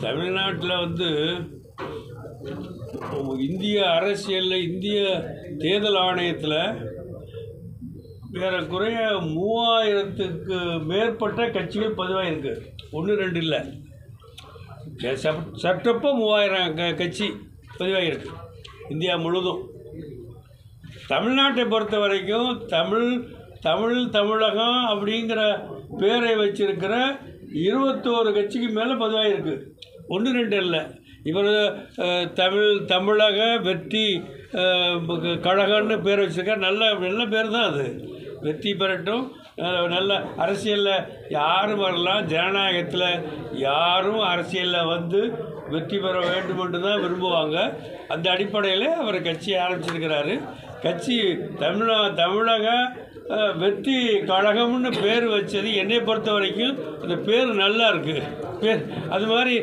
தமிழ்நாட்டில் இந்திய அரசியலில் இந்திய தேர்தல் ஆணையத்தில் ஏறக்குறைய 3000க்கு மேற்பட்ட கட்சிகள் பதிவாயிருக்கு. 1 2 இல்லை, சட்டப்போ 3000 கட்சி பதிவாகிருக்கு இந்தியா முழுதும். தமிழ்நாட்டை பொறுத்த வரைக்கும் தமிழகம் அப்படிங்கிற பேரை வச்சிருக்கிற 21 கட்சிக்கு மேலே பதிவாகிருக்கு. 1 2 இல்லை. இவர் தமிழக வெற்றி கழகம்னு பேர் வச்சுருக்கார். நல்ல பேர் தான் அது. வெற்றி பெறட்டும். நல்ல அரசியலில் யாரும் வரலாம். ஜனநாயகத்தில் யாரும் அரசியலில் வெற்றி பெற வேண்டும் என்று தான் விரும்புவாங்க. அந்த அடிப்படையில் அவர் கட்சியை ஆரம்பிச்சிருக்கிறாரு. கட்சி தமிழக வெற்றி கழகம்னு பேர் வச்சது என்னை பொறுத்த வரைக்கும் அந்த பேர் நல்லா இருக்குது. அது மாதிரி